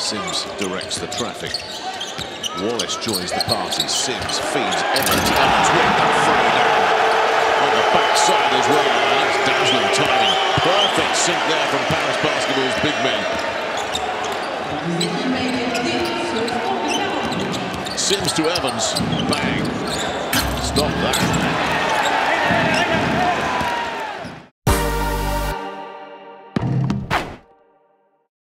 Simms directs the traffic. Wallace joins the party. Simms feeds Evans. Evans with that throw down on the backside as well. That's dazzling timing. Perfect sink there from Paris Basketball's big men. Simms to Evans. Bang. Stop that.